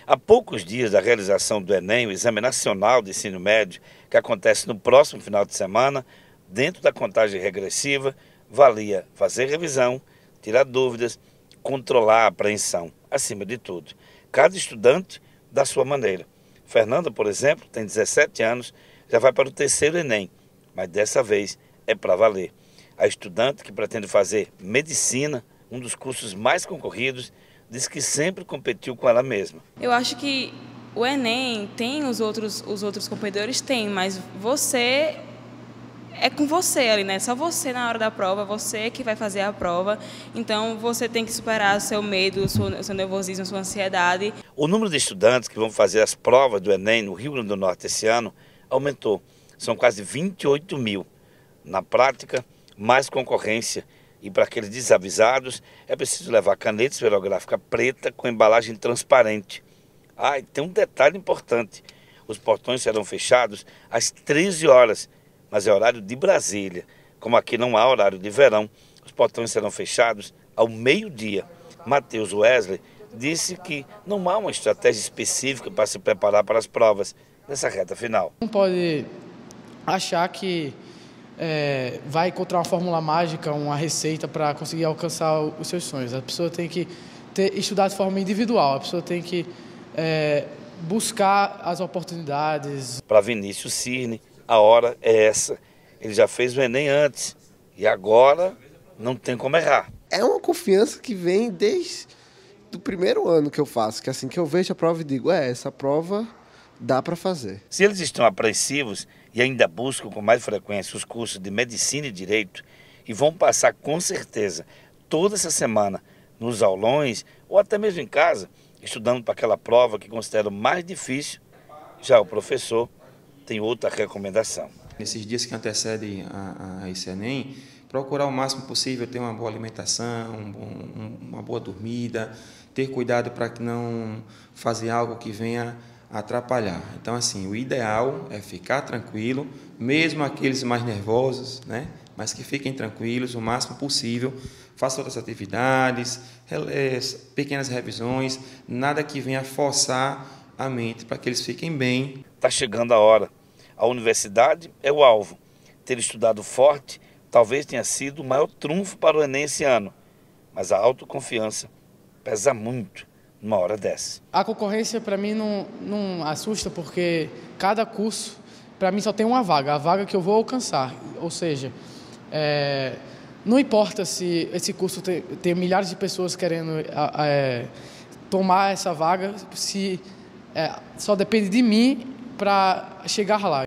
Há poucos dias da realização do Enem, o Exame Nacional de Ensino Médio, que acontece no próximo final de semana, dentro da contagem regressiva, valia fazer revisão, tirar dúvidas, controlar a apreensão, acima de tudo. Cada estudante da sua maneira. Fernanda, por exemplo, tem 17 anos, já vai para o terceiro Enem, mas dessa vez é para valer. A estudante que pretende fazer medicina, um dos cursos mais concorridos, diz que sempre competiu com ela mesma. Eu acho que o Enem tem os outros competidores, tem, mas você é com você ali, né? Só você na hora da prova, você que vai fazer a prova. Então você tem que superar o seu medo, o seu nervosismo, a sua ansiedade. O número de estudantes que vão fazer as provas do Enem no Rio Grande do Norte esse ano aumentou. São quase 28 mil. Na prática, mais concorrência. E para aqueles desavisados, é preciso levar caneta esferográfica preta com embalagem transparente. E tem um detalhe importante. Os portões serão fechados às 13 horas, mas é horário de Brasília. Como aqui não há horário de verão, os portões serão fechados ao meio-dia. Matheus Wesley disse que não há uma estratégia específica para se preparar para as provas nessa reta final. Não pode achar que vai encontrar uma fórmula mágica, uma receita para conseguir alcançar os seus sonhos. A pessoa tem que estudar de forma individual, a pessoa tem que buscar as oportunidades. Para Vinícius Cirne, a hora é essa. Ele já fez o Enem antes e agora não tem como errar. É uma confiança que vem desde o primeiro ano que eu faço, que assim que eu vejo a prova e digo, essa prova dá para fazer. Se eles estão apreensivos e ainda buscam com mais frequência os cursos de Medicina e Direito e vão passar com certeza toda essa semana nos aulões ou até mesmo em casa, estudando para aquela prova que considero mais difícil, já o professor tem outra recomendação. Nesses dias que antecedem a esse Enem, procurar o máximo possível ter uma boa alimentação, uma boa dormida, ter cuidado para que não fazer algo que venha atrapalhar. Então, assim, o ideal é ficar tranquilo, mesmo aqueles mais nervosos, né? Mas que fiquem tranquilos o máximo possível, façam outras atividades, pequenas revisões, nada que venha forçar a mente para que eles fiquem bem. Está chegando a hora. A universidade é o alvo. Ter estudado forte talvez tenha sido o maior trunfo para o Enem esse ano, mas a autoconfiança pesa muito numa hora dessa. A concorrência para mim não assusta, porque cada curso para mim só tem uma vaga, a vaga que eu vou alcançar. Ou seja, não importa se esse curso tem milhares de pessoas querendo tomar essa vaga, se só depende de mim para chegar lá.